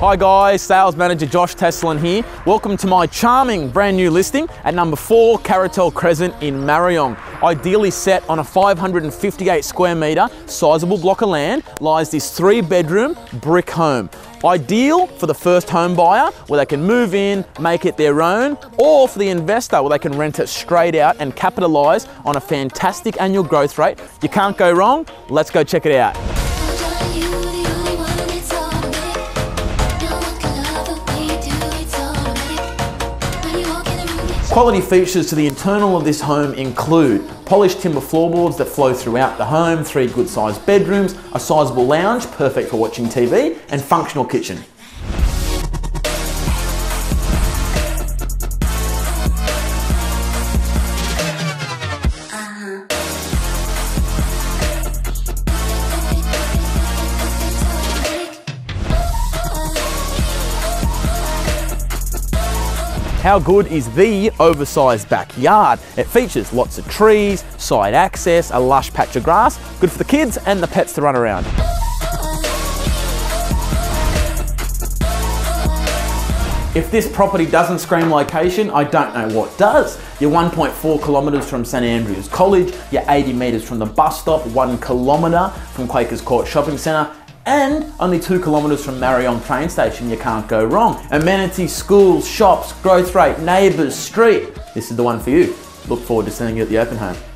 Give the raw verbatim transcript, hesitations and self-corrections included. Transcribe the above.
Hi guys, Sales Manager Josh Teslin here. Welcome to my charming brand new listing at number four Caratal Crescent in Marayong. Ideally set on a five hundred fifty-eight square metre sizable block of land lies this three bedroom brick home. Ideal for the first home buyer where they can move in, make it their own, or for the investor where they can rent it straight out and capitalise on a fantastic annual growth rate. You can't go wrong. Let's go check it out. Quality features to the internal of this home include polished timber floorboards that flow throughout the home, three good sized bedrooms, a sizable lounge, perfect for watching T V, and functional kitchen. How good is the oversized backyard? It features lots of trees, side access, a lush patch of grass, good for the kids and the pets to run around. If this property doesn't scream location, I don't know what does. You're one point four kilometres from St Andrews College, you're eighty metres from the bus stop, one kilometre from Quakers Court Shopping Centre, and only two kilometres from Marayong train station. You can't go wrong. Amenities, schools, shops, growth rate, neighbours, street. This is the one for you. Look forward to seeing you at the open home.